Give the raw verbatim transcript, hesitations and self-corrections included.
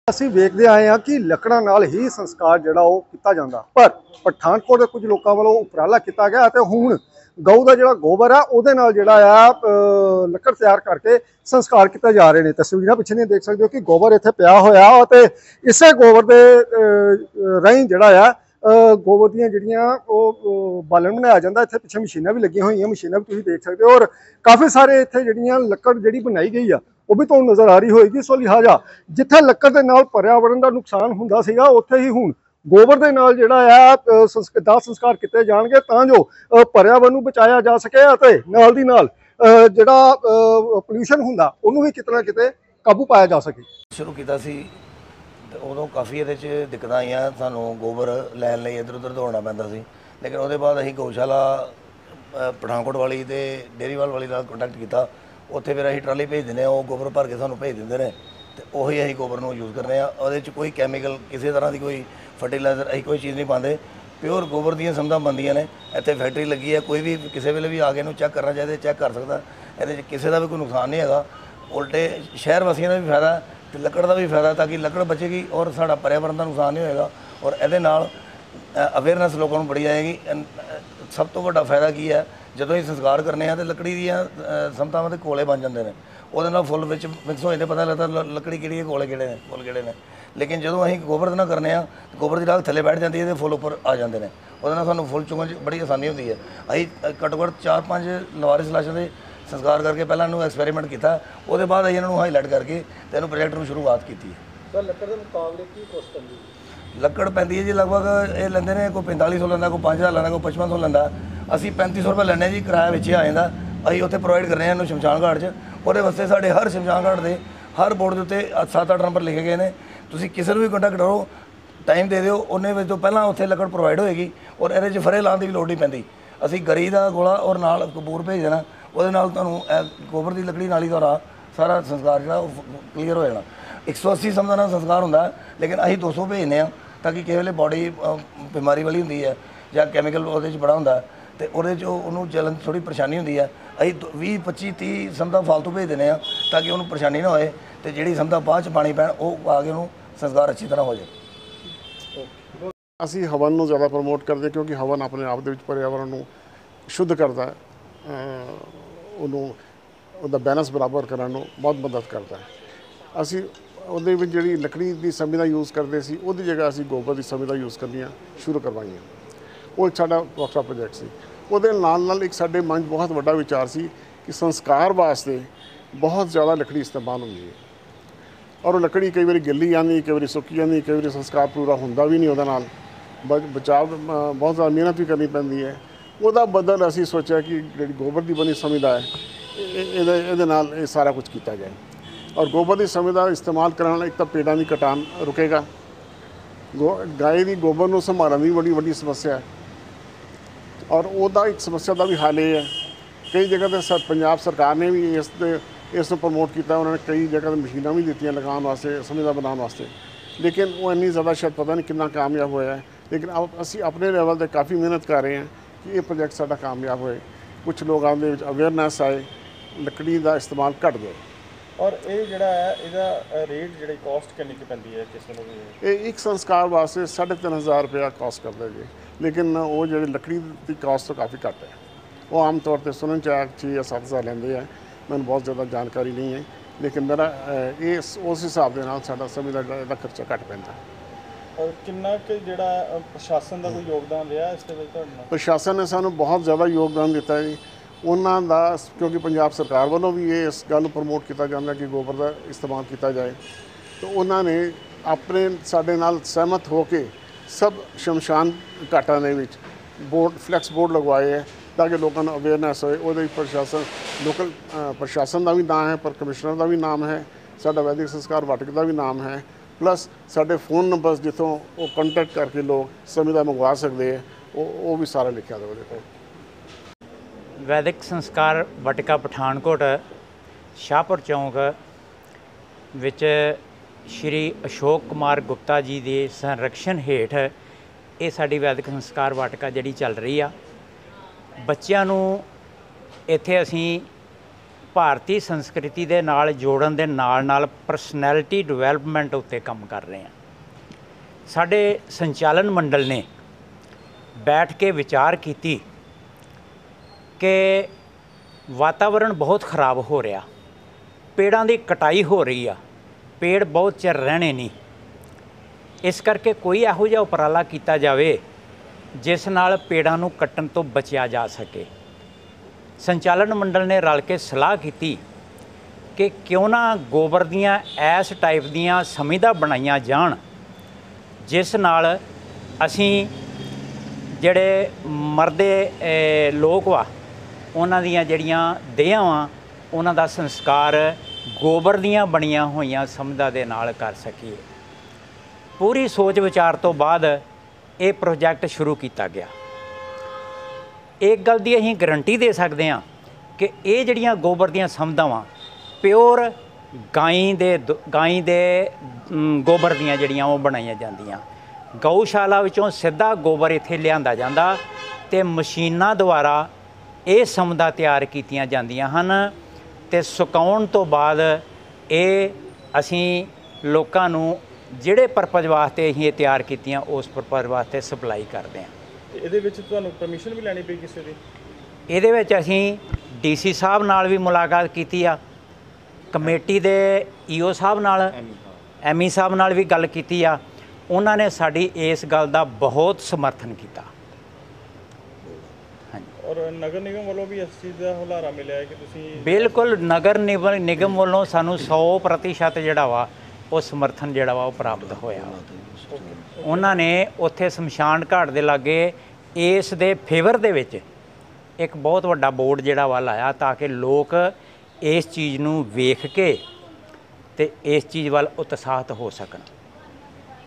ਅਸੀਂ ਵੇਖਦੇ ਆਏ ਹਾਂ ਕਿ ਲੱਕੜਾਂ ਨਾਲ ਹੀ ਸੰਸਕਾਰ ਜਿਹੜਾ ਉਹ ਕੀਤਾ ਜਾਂਦਾ, ਪਰ ਪਠਾਨਕੋਟ ਦੇ ਕੁਝ ਲੋਕਾਂ ਵੱਲੋਂ ਉਪਰਾਲਾ ਕੀਤਾ ਗਿਆ ਅਤੇ ਹੁਣ ਗਊ ਦਾ ਜਿਹੜਾ ਗੋਬਰ ਆ ਉਹਦੇ ਨਾਲ ਜਿਹੜਾ ਆ ਲੱਕੜ ਤਿਆਰ ਕਰਕੇ ਸੰਸਕਾਰ ਕੀਤੇ ਜਾ ਰਹੇ ਨੇ। ਤਸਵੀਰਾਂ ਪਿੱਛੇ ਨਹੀਂ ਦੇਖ ਸਕਦੇ ਹੋ ਕਿ ਗੋਬਰ ਇੱਥੇ ਪਿਆ ਹੋਇਆ ਅਤੇ ਇਸੇ ਗੋਬਰ ਦੇ ਰਾਹੀਂ ਜਿਹੜਾ ਆ ਗੋਬਰ ਦੀਆਂ ਜਿਹੜੀਆਂ ਉਹ ਬਾਲਣ ਬਣਾਇਆ ਜਾਂਦਾ। ਇੱਥੇ ਪਿੱਛੇ ਮਸ਼ੀਨਾਂ ਵੀ ਲੱਗੀਆਂ ਹੋਈਆਂ, ਮਸ਼ੀਨਾਂ ਵੀ ਤੁਸੀਂ ਦੇਖ ਸਕਦੇ ਹੋ ਔਰ ਕਾਫੀ ਸਾਰੇ ਇੱਥੇ ਜਿਹੜੀਆਂ ਲੱਕੜ ਜਿਹੜੀ ਬਣਾਈ ਗਈ ਆ ਉਹ ਵੀ ਤੁਹਾਨੂੰ ਨਜ਼ਰ ਆ ਰਹੀ ਹੋਏਗੀ। ਸੋ ਲਿਹਾਜ਼ਾ ਜਿੱਥੇ ਲੱਕੜ ਦੇ ਨਾਲ ਪਰਿਆਵਰਨ ਦਾ ਨੁਕਸਾਨ ਹੁੰਦਾ ਸੀਗਾ ਉੱਥੇ ਹੀ ਹੁਣ ਗੋਬਰ ਦੇ ਨਾਲ ਜਿਹੜਾ ਆ ਦਾਹ ਸੰਸਕਾਰ ਕੀਤੇ ਜਾਣਗੇ ਤਾਂ ਜੋ ਪਰਿਆਵਰਨ ਨੂੰ ਬਚਾਇਆ ਜਾ ਸਕੇ ਅਤੇ ਨਾਲ ਦੀ ਨਾਲ ਜਿਹੜਾ ਪੋਲਿਊਸ਼ਨ ਹੁੰਦਾ ਉਹਨੂੰ ਵੀ ਕਿਤੇ ਨਾ ਕਿਤੇ ਕਾਬੂ ਪਾਇਆ ਜਾ ਸਕੇ। ਸ਼ੁਰੂ ਕੀਤਾ ਸੀ ਉਦੋਂ ਕਾਫੀ ਇਹਦੇ 'ਚ ਦਿੱਕਤਾਂ ਆਈਆਂ, ਸਾਨੂੰ ਗੋਬਰ ਲੈਣ ਲਈ ਇੱਧਰ ਉੱਧਰ ਦੌੜਨਾ ਪੈਂਦਾ ਸੀ। ਲੇਕਿਨ ਉਹਦੇ ਬਾਅਦ ਅਸੀਂ ਗਊਸ਼ਾਲਾ ਪਠਾਨਕੋਟ ਵਾਲੀ ਅਤੇ ਡੇਅਰੀਵਾਲ ਵਾਲੀ ਨਾਲ ਕੰਟੈਕਟ ਕੀਤਾ। ਉੱਥੇ ਫਿਰ ਅਸੀਂ ਟਰਾਲੀ ਭੇਜ ਦਿੰਦੇ ਹਾਂ, ਉਹ ਗੋਬਰ ਭਰ ਕੇ ਸਾਨੂੰ ਭੇਜ ਦਿੰਦੇ ਨੇ ਅਤੇ ਉਹੀ ਅਸੀਂ ਗੋਬਰ ਨੂੰ ਯੂਜ਼ ਕਰਦੇ ਹਾਂ। ਉਹਦੇ 'ਚ ਕੋਈ ਕੈਮੀਕਲ ਕਿਸੇ ਤਰ੍ਹਾਂ ਦੀ ਕੋਈ ਫਰਟੀਲਾਈਜ਼ਰ ਅਸੀਂ ਕੋਈ ਚੀਜ਼ ਨਹੀਂ ਪਾਉਂਦੇ, ਪਿਓਰ ਗੋਬਰ ਦੀਆਂ ਸਮਝਾਂ ਬਣਦੀਆਂ ਨੇ। ਇੱਥੇ ਫੈਕਟਰੀ ਲੱਗੀ ਹੈ, ਕੋਈ ਵੀ ਕਿਸੇ ਵੇਲੇ ਵੀ ਆ ਕੇ ਇਹਨੂੰ ਚੈੱਕ ਕਰਨਾ ਚਾਹੀਦਾ, ਚੈੱਕ ਕਰ ਸਕਦਾ। ਇਹਦੇ 'ਚ ਕਿਸੇ ਦਾ ਵੀ ਕੋਈ ਨੁਕਸਾਨ ਨਹੀਂ ਹੈਗਾ, ਉਲਟੇ ਸ਼ਹਿਰ ਵਾਸੀਆਂ ਦਾ ਵੀ ਫਾਇਦਾ ਤੇ ਲੱਕੜ ਦਾ ਵੀ ਫਾਇਦਾ, ਤਾਂ ਕਿ ਲੱਕੜ ਬਚੇਗੀ ਔਰ ਸਾਡਾ ਪਰਿਆਵਰਨ ਦਾ ਨੁਕਸਾਨ ਨਹੀਂ ਹੋਏਗਾ। ਔਰ ਇਹਦੇ ਨਾਲ ਅਵੇਅਰਨੈਸ ਲੋਕਾਂ ਨੂੰ ਬੜੀ ਆਏਗੀ। ਸਭ ਤੋਂ ਵੱਡਾ ਫਾਇਦਾ ਕੀ ਹੈ, ਜਦੋਂ ਅਸੀਂ ਸੰਸਕਾਰ ਕਰਨੇ ਆ ਤਾਂ ਲੱਕੜੀ ਦੀਆਂ ਸਮਤਾਵਾਂ ਦੇ ਕੋਲੇ ਬਣ ਜਾਂਦੇ ਨੇ, ਉਹਦੇ ਨਾਲ ਫੁੱਲ ਵਿੱਚ ਮਿਕਸ ਹੋ ਜਾਂਦੇ, ਪਤਾ ਲੱਗਦਾ ਲੱਕੜੀ ਕਿਹੜੀ ਹੈ, ਕੋਲੇ ਕਿਹੜੇ ਨੇ, ਫੁੱਲ ਕਿਹੜੇ ਨੇ। ਲੇਕਿਨ ਜਦੋਂ ਅਸੀਂ ਗੋਬਰ ਦੇ ਨਾਲ ਕਰਨੇ ਆ, ਗੋਬਰ ਦੀ ਰਾਖ ਥੱਲੇ ਬੈਠ ਜਾਂਦੀ ਹੈ ਅਤੇ ਫੁੱਲ ਉੱਪਰ ਆ ਜਾਂਦੇ ਨੇ, ਉਹਦੇ ਨਾਲ ਸਾਨੂੰ ਫੁੱਲ ਚੁਗਣ 'ਚ ਬੜੀ ਆਸਾਨੀ ਹੁੰਦੀ ਹੈ। ਅਸੀਂ ਘੱਟੋ ਘੱਟ ਚਾਰ ਪੰਜ ਲਵਾਰਿਸ ਲਾਸ਼ਾਂ ਦੇ ਸੰਸਕਾਰ ਕਰਕੇ ਪਹਿਲਾਂ ਇਹਨੂੰ ਐਕਸਪੈਰੀਮੈਂਟ ਕੀਤਾ, ਉਹਦੇ ਬਾਅਦ ਅਸੀਂ ਇਹਨਾਂ ਨੂੰ ਹਾਈਲਾਈਟ ਕਰਕੇ ਅਤੇ ਇਹਨੂੰ ਪ੍ਰੋਜੈਕਟ ਨੂੰ ਸ਼ੁਰੂਆਤ ਕੀਤੀ ਹੈ। ਸਰ ਲੱਕੜ ਦੇ ਮੁਕਾਬਲੇ ਕੀ ਕੋਸਟ ਪੈਂਦੀ ਹੈ? ਲੱਕੜ ਪੈਂਦੀ ਹੈ ਜੀ ਲਗਭਗ ਇਹ ਲੈਂਦੇ ਨੇ, ਕੋਈ ਪੈਂਤਾਲੀ ਸੌ ਲੈਂਦਾ, ਕੋਈ ਪੰਜ ਹਜ਼ਾਰ ਲੈਂਦਾ, ਕੋਈ ਪਚਪਨ ਸੌ ਲੈਂਦਾ। ਅਸੀਂ ਪੈਂਤੀ ਸੌ ਰੁਪਏ ਲੈਂਦੇ ਜੀ, ਕਿਰਾਇਆ ਵਿੱਚ ਹੀ ਆ ਜਾਂਦਾ। ਅਸੀਂ ਉੱਥੇ ਪ੍ਰੋਵਾਈਡ ਕਰ ਰਹੇ ਹਾਂ ਇਹਨੂੰ ਸ਼ਮਸ਼ਾਨ ਘਾਟ 'ਚ। ਉਹਦੇ ਵਾਸਤੇ ਸਾਡੇ ਹਰ ਸ਼ਮਸ਼ਾਨ ਘਾਟ ਦੇ ਹਰ ਬੋਰਡ ਦੇ ਉੱਤੇ ਸੱਤ ਅੱਠ ਨੰਬਰ ਲਿਖੇ ਗਏ ਨੇ। ਤੁਸੀਂ ਕਿਸੇ ਨੂੰ ਵੀ ਕੰਟੈਕਟ ਕਰੋ, ਟਾਈਮ ਦੇ ਦਿਓ, ਉਹਨੇ ਵਿੱਚ ਤੋਂ ਪਹਿਲਾਂ ਉੱਥੇ ਲੱਕੜ ਪ੍ਰੋਵਾਈਡ ਹੋਏਗੀ ਔਰ ਇਹਦੇ 'ਚ ਫਰੇ ਲਾਉਣ ਦੀ ਵੀ ਲੋੜ ਨਹੀਂ ਪੈਂਦੀ। ਅਸੀਂ ਗਰੀ ਦਾ ਗੋਲਾ ਔਰ ਨਾਲ ਕਪੂਰ ਭੇਜ ਦੇਣਾ, ਉਹਦੇ ਨਾਲ ਤੁਹਾਨੂੰ ਗੋਬਰ ਦੀ ਲੱਕੜੀ ਨਾਲ ਹੀ ਤੁਹਾਡਾ ਸਾਰਾ ਸੰਸਕਾਰ ਜਿਹੜਾ ਉਹ ਕਲੀਅਰ ਹੋ ਜਾਣਾ। ਇੱਕ ਸੌ ਅੱਸੀ ਸਮਝਾਂ ਨਾਲ ਸੰਸਕਾਰ ਹੁੰਦਾ, ਲੇਕਿਨ ਅਸੀਂ ਦੋ ਸੌ ਭੇਜਦੇ ਹਾਂ ਤਾਂ ਕਿ ਕਿਸੇ ਵੇਲੇ ਬੋਡੀ ਬਿਮਾਰੀ ਵਾਲੀ ਹੁੰਦੀ ਹੈ ਜਾਂ ਕੈਮੀਕਲ ਉਹਦੇ 'ਚ ਬੜਾ ਹੁੰਦਾ ਅਤੇ ਉਹਦੇ 'ਚ ਉਹਨੂੰ ਚੱਲਣ ਥੋੜ੍ਹੀ ਪਰੇਸ਼ਾਨੀ ਹੁੰਦੀ ਹੈ। ਅਸੀਂ ਵੀਹ ਪੱਚੀ ਤੀਹ ਸਮਝਾਂ ਫਾਲਤੂ ਭੇਜ ਦਿੰਦੇ ਹਾਂ ਤਾਂ ਕਿ ਉਹਨੂੰ ਪਰੇਸ਼ਾਨੀ ਨਾ ਹੋਏ ਅਤੇ ਜਿਹੜੀ ਸਮਝਾਂ ਬਾਅਦ 'ਚ ਪਾਣੀ ਪੈਣ ਉਹ ਪਾ ਕੇ ਉਹਨੂੰ ਸੰਸਕਾਰ ਅੱਛੀ ਤਰ੍ਹਾਂ ਹੋ ਜਾਏ। ਅਸੀਂ ਹਵਨ ਨੂੰ ਜ਼ਿਆਦਾ ਪ੍ਰਮੋਟ ਕਰਦੇ ਕਿਉਂਕਿ ਹਵਨ ਆਪਣੇ ਆਪ ਦੇ ਵਿੱਚ ਪਰਿਆਵਰਨ ਨੂੰ ਸ਼ੁੱਧ ਕਰਦਾ, ਉਹਨੂੰ ਉਹਦਾ ਬੈਲੈਂਸ ਬਰਾਬਰ ਕਰਨ ਨੂੰ ਬਹੁਤ ਮਦਦ ਕਰਦਾ ਹੈ। ਅਸੀਂ ਉਹਦੇ ਵਿੱਚ ਜਿਹੜੀ ਲੱਕੜੀ ਦੀ ਸਮਿਧਾ ਯੂਜ਼ ਕਰਦੇ ਸੀ ਉਹਦੀ ਜਗ੍ਹਾ ਅਸੀਂ ਗੋਬਰ ਦੀ ਸਮਿਧਾ ਯੂਜ਼ ਕਰਨੀਆਂ ਸ਼ੁਰੂ ਕਰਵਾਈਆਂ। ਉਹ ਇੱਕ ਸਾਡਾ ਵੱਖਰਾ ਪ੍ਰੋਜੈਕਟ ਸੀ। ਉਹਦੇ ਨਾਲ ਨਾਲ ਇੱਕ ਸਾਡੇ ਮਨ 'ਚ ਬਹੁਤ ਵੱਡਾ ਵਿਚਾਰ ਸੀ ਕਿ ਸੰਸਕਾਰ ਵਾਸਤੇ ਬਹੁਤ ਜ਼ਿਆਦਾ ਲੱਕੜੀ ਇਸਤੇਮਾਲ ਹੁੰਦੀ ਹੈ ਔਰ ਉਹ ਲੱਕੜੀ ਕਈ ਵਾਰੀ ਗਿੱਲੀ ਜਾਂਦੀ, ਕਈ ਵਾਰੀ ਸੁੱਕੀ ਜਾਂਦੀ, ਕਈ ਵਾਰੀ ਸੰਸਕਾਰ ਪੂਰਾ ਹੁੰਦਾ ਵੀ ਨਹੀਂ ਉਹਦੇ ਨਾਲ। ਬ ਬਚਾਅ ਬਹੁਤ ਜ਼ਿਆਦਾ ਮਿਹਨਤ ਵੀ ਕਰਨੀ ਪੈਂਦੀ ਹੈ। ਉਹਦਾ ਬਦਲ ਅਸੀਂ ਸੋਚਿਆ ਕਿ ਜਿਹੜੀ ਗੋਬਰ ਦੀ ਬਣੀ ਸਮਿਧਾ ਹੈ ਇਹਦੇ ਇਹਦੇ ਨਾਲ ਇਹ ਸਾਰਾ ਕੁਝ ਕੀਤਾ ਜਾਏ ਔਰ ਗੋਬਰ ਦੀ ਸਮਿਧਾ ਇਸਤੇਮਾਲ ਕਰਨ ਨਾਲ ਇੱਕ ਤਾਂ ਪੇੜਾਂ ਦੀ ਕਟਾਨ ਰੁਕੇਗਾ, ਗੋ ਗਾਏ ਦੀ ਗੋਬਰ ਨੂੰ ਸੰਭਾਲਣ ਦੀ ਬੜੀ ਵੱਡੀ ਸਮੱਸਿਆ ਹੈ ਔਰ ਉਹਦਾ ਇੱਕ ਸਮੱਸਿਆ ਦਾ ਵੀ ਹੱਲ ਇਹ ਹੈ। ਕਈ ਜਗ੍ਹਾ 'ਤੇ ਸਰ ਪੰਜਾਬ ਸਰਕਾਰ ਨੇ ਵੀ ਇਸ ਦੇ ਇਸ ਨੂੰ ਪ੍ਰਮੋਟ ਕੀਤਾ, ਉਹਨਾਂ ਨੇ ਕਈ ਜਗ੍ਹਾ 'ਤੇ ਮਸ਼ੀਨਾਂ ਵੀ ਦਿੱਤੀਆਂ ਲਗਾਉਣ ਵਾਸਤੇ, ਸਮਿਧਾ ਬਣਾਉਣ ਵਾਸਤੇ, ਲੇਕਿਨ ਉਹ ਇੰਨੀ ਜ਼ਿਆਦਾ ਸ਼ਾਇਦ ਪਤਾ ਨਹੀਂ ਕਿੰਨਾ ਕਾਮਯਾਬ ਹੋਇਆ ਹੈ। ਲੇਕਿਨ ਅਸੀਂ ਆਪਣੇ ਲੈਵਲ 'ਤੇ ਕਾਫੀ ਮਿਹਨਤ ਕਰ ਰਹੇ ਹਾਂ ਕਿ ਇਹ ਪ੍ਰੋਜੈਕਟ ਸਾਡਾ ਕਾਮਯਾਬ ਹੋਏ, ਕੁਛ ਲੋਕਾਂ ਦੇ ਵਿੱਚ ਅਵੇਅਰਨੈਸ ਆਏ, ਲੱਕੜੀ ਦਾ ਇਸਤੇਮਾਲ ਘੱਟ ਜਾਏ। ਔਰ ਇਹ ਜਿਹੜਾ ਹੈ ਇਹਦਾ ਰੇਟ ਜਿਹੜੀ ਕਾਸਟ ਕਿੰਨੀ ਕੁ ਪੈਂਦੀ ਹੈ ਕਿਸੇ ਨੂੰ ਵੀ? ਇਹ ਇੱਕ ਸੰਸਕਾਰ ਵਾਸਤੇ ਸਾਢੇ ਤਿੰਨ ਹਜ਼ਾਰ ਰੁਪਇਆ ਕਾਸਟ ਕਰਦਾ ਜੀ, ਲੇਕਿਨ ਉਹ ਜਿਹੜੀ ਲੱਕੜੀ ਦੀ ਕਾਸਟ ਤੋਂ ਕਾਫੀ ਘੱਟ ਹੈ। ਉਹ ਆਮ ਤੌਰ 'ਤੇ ਸੁਣਨ 'ਚ ਆ ਛੇ ਜਾਂ ਸੱਤ ਹਜ਼ਾਰ ਲੈਂਦੇ ਆ, ਮੈਨੂੰ ਬਹੁਤ ਜ਼ਿਆਦਾ ਜਾਣਕਾਰੀ ਨਹੀਂ ਹੈ, ਲੇਕਿਨ ਮੇਰਾ ਇਹ ਉਸ ਹਿਸਾਬ ਦੇ ਨਾਲ ਸਾਡਾ ਸਮੇਂ ਦਾ ਇਹਦਾ ਖਰਚਾ ਘੱਟ ਪੈਂਦਾ। ਔਰ ਕਿੰਨਾ ਕੁ ਜਿਹੜਾ ਪ੍ਰਸ਼ਾਸਨ ਦਾ ਕੋਈ ਯੋਗਦਾਨ ਰਿਹਾ ਇਸ ਦੇ ਵਿੱਚ ਤੁਹਾਡੇ ਨਾਲ? ਪ੍ਰਸ਼ਾਸਨ ਨੇ ਸਾਨੂੰ ਬਹੁਤ ਜ਼ਿਆਦਾ ਯੋਗਦਾਨ ਦਿੱਤਾ ਹੈ ਜੀ। ਉਹਨਾਂ ਦਾ ਕਿਉਂਕਿ ਪੰਜਾਬ ਸਰਕਾਰ ਵੱਲੋਂ ਵੀ ਇਹ ਇਸ ਗੱਲ ਨੂੰ ਪ੍ਰਮੋਟ ਕੀਤਾ ਜਾਂਦਾ ਕਿ ਗੋਬਰ ਦਾ ਇਸਤੇਮਾਲ ਕੀਤਾ ਜਾਏ, ਤਾਂ ਉਹਨਾਂ ਨੇ ਆਪਣੇ ਸਾਡੇ ਨਾਲ ਸਹਿਮਤ ਹੋ ਕੇ ਸਭ ਸ਼ਮਸ਼ਾਨ ਘਾਟਾਂ ਦੇ ਵਿੱਚ ਬੋਰਡ ਫਲੈਕਸ ਬੋਰਡ ਲਗਵਾਏ ਹੈ ਤਾਂ ਕਿ ਲੋਕਾਂ ਨੂੰ ਅਵੇਅਰਨੈਸ ਹੋਏ। ਉਹਦੇ ਵਿੱਚ ਪ੍ਰਸ਼ਾਸਨ ਲੋਕਲ ਪ੍ਰਸ਼ਾਸਨ ਦਾ ਵੀ ਨਾਮ ਹੈ, ਪਰ ਕਮਿਸ਼ਨਰ ਦਾ ਵੀ ਨਾਮ ਹੈ, ਸਾਡਾ ਵੈਦਿਕ ਸੰਸਕਾਰ ਵਾਟਕ ਦਾ ਵੀ ਨਾਮ ਹੈ, ਪਲੱਸ ਸਾਡੇ ਫ਼ੋਨ ਨੰਬਰਸ ਜਿੱਥੋਂ ਉਹ ਕੰਟੈਕਟ ਕਰਕੇ ਲੋਕ ਸਮਿਧਾ ਮੰਗਵਾ ਸਕਦੇ ਹੈ, ਉਹ ਉਹ ਵੀ ਸਾਰਾ ਲਿਖਿਆ ਦਾ ਉਹਦੇ ਕੋਲ। ਵੈਦਿਕ ਸੰਸਕਾਰ ਵਾਟਿਕਾ ਪਠਾਨਕੋਟ ਸ਼ਾਹਪੁਰ ਚੌਂਕ ਵਿੱਚ ਸ਼੍ਰੀ ਅਸ਼ੋਕ ਕੁਮਾਰ ਗੁਪਤਾ ਜੀ ਦੇ ਸੰਰਕਸ਼ਣ ਹੇਠ ਇਹ ਸਾਡੀ ਵੈਦਿਕ ਸੰਸਕਾਰ ਵਾਟਿਕਾ ਜਿਹੜੀ ਚੱਲ ਰਹੀ ਆ। ਬੱਚਿਆਂ ਨੂੰ ਇੱਥੇ ਅਸੀਂ ਭਾਰਤੀ ਸੰਸਕ੍ਰਿਤੀ ਦੇ ਨਾਲ ਜੋੜਨ ਦੇ ਨਾਲ ਨਾਲ ਪਰਸਨੈਲਿਟੀ ਡਿਵੈਲਪਮੈਂਟ ਉੱਤੇ ਕੰਮ ਕਰ ਰਹੇ ਹਾਂ। ਸਾਡੇ ਸੰਚਾਲਨ ਮੰਡਲ ਨੇ ਬੈਠ ਕੇ ਵਿਚਾਰ ਕੀਤੀ ਕਿ ਵਾਤਾਵਰਣ ਬਹੁਤ ਖਰਾਬ ਹੋ ਰਿਹਾ, ਪੇੜਾਂ ਦੀ ਕਟਾਈ ਹੋ ਰਹੀ ਆ, ਪੇੜ ਬਹੁਤ ਚਿਰ ਰਹਿਣੇ ਨਹੀਂ। ਇਸ ਕਰਕੇ ਕੋਈ ਇਹੋ ਜਿਹਾ ਉਪਰਾਲਾ ਕੀਤਾ ਜਾਵੇ ਜਿਸ ਨਾਲ ਪੇੜਾਂ ਨੂੰ ਕੱਟਣ ਤੋਂ ਬਚਿਆ ਜਾ ਸਕੇ। ਸੰਚਾਲਨ ਮੰਡਲ ਨੇ ਰਲ ਕੇ ਸਲਾਹ ਕੀਤੀ ਕਿ ਕਿਉਂ ਨਾ ਗੋਬਰ ਦੀਆਂ ਇਸ ਟਾਈਪ ਦੀਆਂ ਸਮਿਧਾ ਬਣਾਈਆਂ ਜਾਣ ਜਿਸ ਨਾਲ ਅਸੀਂ ਜਿਹੜੇ ਮਰਦੇ ਲੋਕ ਵਾ ਉਹਨਾਂ ਦੀਆਂ ਜਿਹੜੀਆਂ ਦੇਹਾਂ ਵਾ ਉਹਨਾਂ ਦਾ ਸੰਸਕਾਰ ਗੋਬਰ ਦੀਆਂ ਬਣੀਆਂ ਹੋਈਆਂ ਸਮਿਧਾ ਦੇ ਨਾਲ ਕਰ ਸਕੀਏ। ਪੂਰੀ ਸੋਚ ਵਿਚਾਰ ਤੋਂ ਬਾਅਦ ਇਹ ਪ੍ਰੋਜੈਕਟ ਸ਼ੁਰੂ ਕੀਤਾ ਗਿਆ। ਇੱਕ ਗੱਲ ਦੀ ਅਸੀਂ ਗਰੰਟੀ ਦੇ ਸਕਦੇ ਹਾਂ ਕਿ ਇਹ ਜਿਹੜੀਆਂ ਗੋਬਰ ਦੀਆਂ ਸਮਿਧਾਵਾਂ ਪਿਓਰ ਗਾਈ ਦੇ ਗਾਈ ਦੇ ਗੋਬਰ ਦੀਆਂ ਜਿਹੜੀਆਂ ਉਹ ਬਣਾਈਆਂ ਜਾਂਦੀਆਂ। ਗਊਸ਼ਾਲਾ ਵਿੱਚੋਂ ਸਿੱਧਾ ਗੋਬਰ ਇੱਥੇ ਲਿਆਂਦਾ ਜਾਂਦਾ ਤੇ ਮਸ਼ੀਨਾਂ ਦੁਆਰਾ ਇਹ ਸਮਿਧਾ ਤਿਆਰ ਕੀਤੀਆਂ ਜਾਂਦੀਆਂ ਹਨ ਤੇ ਸੁਕਾਉਣ ਤੋਂ ਬਾਅਦ ਇਹ ਅਸੀਂ ਲੋਕਾਂ ਨੂੰ ਜਿਹੜੇ ਪਰਪਸ ਵਾਸਤੇ ਅਸੀਂ ਇਹ ਤਿਆਰ ਕੀਤੀਆਂ ਉਸ ਪਰਪਸ ਵਾਸਤੇ ਸਪਲਾਈ ਕਰਦੇ ਹਾਂ। ਇਹਦੇ ਵਿੱਚ ਤੁਹਾਨੂੰ ਪਰਮਿਸ਼ਨ ਵੀ ਲੈਣੀ ਪਈ ਕਿਸੇ ਦੀ? ਇਹਦੇ ਵਿੱਚ ਅਸੀਂ ਡੀਸੀ ਸਾਹਿਬ ਨਾਲ ਵੀ ਮੁਲਾਕਾਤ ਕੀਤੀ ਆ, ਕਮੇਟੀ ਦੇ ਈਓ ਸਾਹਿਬ ਨਾਲ, ਐਮਈ ਸਾਹਿਬ ਨਾਲ ਵੀ ਗੱਲ ਕੀਤੀ ਆ। ਉਹਨਾਂ ਨੇ ਸਾਡੀ ਇਸ ਗੱਲ ਦਾ ਬਹੁਤ ਸਮਰਥਨ ਕੀਤਾ। ਔਰ ਨਗਰ ਨਿਗਮ ਵੱਲੋਂ ਵੀ ਇਸ ਚੀਜ਼ ਦਾ ਹੁਲਾਰਾ ਮਿਲਿਆ ਹੈ ਕਿ ਤੁਸੀਂ? ਬਿਲਕੁਲ, ਨਗਰ ਨਿਗਮ ਵੱਲੋਂ ਸਾਨੂੰ ਸੌ ਪ੍ਰਤੀਸ਼ਤ ਜਿਹੜਾ ਵਾ ਉਹ ਸਮਰਥਨ ਜਿਹੜਾ ਵਾ ਉਹ ਪ੍ਰਾਪਤ ਹੋਇਆ। ਉਹਨਾਂ ਨੇ ਉੱਥੇ ਸ਼ਮਸ਼ਾਨ ਘਾਟ ਦੇ ਲਾਗੇ ਇਸ ਦੇ ਫੇਵਰ ਦੇ ਵਿੱਚ ਇੱਕ ਬਹੁਤ ਵੱਡਾ ਬੋਰਡ ਜਿਹੜਾ ਵਾ ਲਾਇਆ ਤਾਂ ਕਿ ਲੋਕ ਇਸ ਚੀਜ਼ ਨੂੰ ਵੇਖ ਕੇ ਤੇ ਇਸ ਚੀਜ਼ ਵੱਲ ਉਤਸ਼ਾਹਿਤ ਹੋ ਸਕਣ।